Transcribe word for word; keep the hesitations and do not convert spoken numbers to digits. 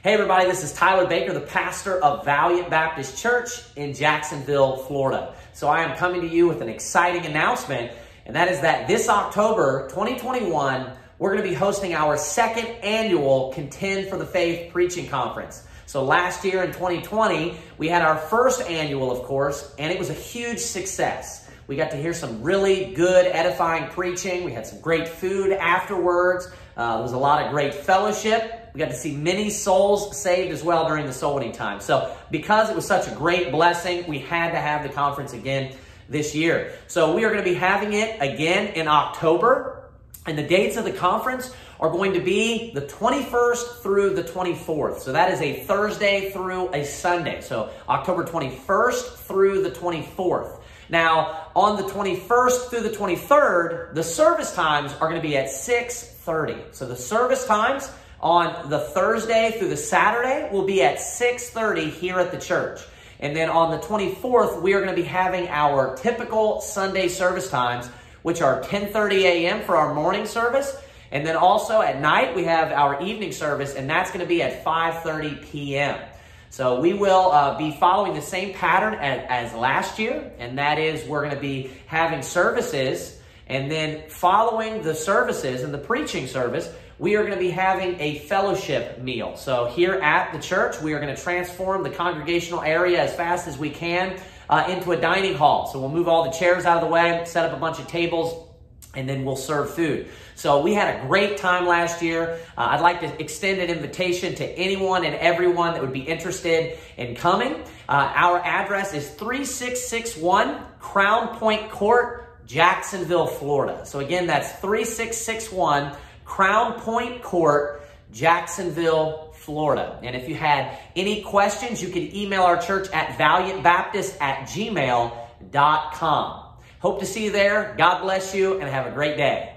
Hey everybody, this is Tyler Baker, the pastor of Valiant Baptist Church in Jacksonville, Florida. So I am coming to you with an exciting announcement, and that is that this October twenty twenty-one, we're going to be hosting our second annual Contend for the Faith preaching conference. So last year in twenty twenty, we had our first annual, of course, and it was a huge success. We got to hear some really good, edifying preaching. We had some great food afterwards. Uh, there was a lot of great fellowship. We got to see many souls saved as well during the soul winning time. So because it was such a great blessing, we had to have the conference again this year. So we are going to be having it again in October. And the dates of the conference are going to be the twenty-first through the twenty-fourth. So that is a Thursday through a Sunday. So October twenty-first through the twenty-fourth. Now, on the twenty-first through the twenty-third, the service times are going to be at six thirty. So the service times on the Thursday through the Saturday will be at six thirty here at the church. And then on the twenty-fourth, we are going to be having our typical Sunday service times, which are ten thirty a m for our morning service. And then also at night, we have our evening service, and that's going to be at five thirty p m So we will uh, be following the same pattern as, as last year, and that is we're going to be having services, and then following the services and the preaching service, we are going to be having a fellowship meal. So here at the church, we are going to transform the congregational area as fast as we can uh, into a dining hall. So we'll move all the chairs out of the way, set up a bunch of tables, and then we'll serve food. So we had a great time last year. Uh, I'd like to extend an invitation to anyone and everyone that would be interested in coming. Uh, our address is three six six one Crown Point Court, Jacksonville, Florida. So again, that's three six six one Crown Point Court, Jacksonville, Florida. And if you had any questions, you can email our church at valiant baptist at gmail dot com. Hope to see you there. God bless you and have a great day.